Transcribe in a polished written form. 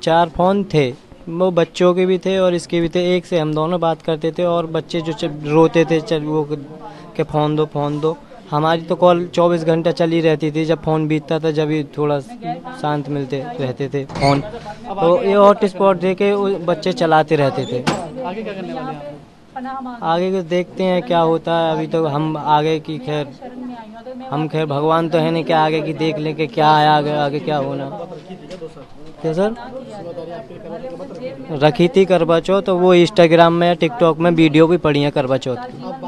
4 phone थे, वो बच्चों के भी थे और इसके भी थे। एक से हम दोनों बात करते थे और बच्चे जो रोते थे चल वो कि फ़ोन दो फ़ोन दो। हमारी तो कॉल 24 घंटा चली रहती थी। जब फ़ोन बीतता था जब ही थोड़ा शांत मिलते रहते थे फ़ोन। तो ये हॉटस्पॉट दे के बच्चे चलाते रहते थे। आगे क्या करने वाले हैं आप? आगे के देखते हैं क्या होता है। अभी तो हम आगे की खैर हम खैर भगवान तो है नहीं कि आगे की देख लें कि क्या है आगे आगे क्या होना। क्या सर? रखी थी करवा चौथ, तो वो इंस्टाग्राम में टिकटॉक में वीडियो भी पड़ी है करवा चौथ की।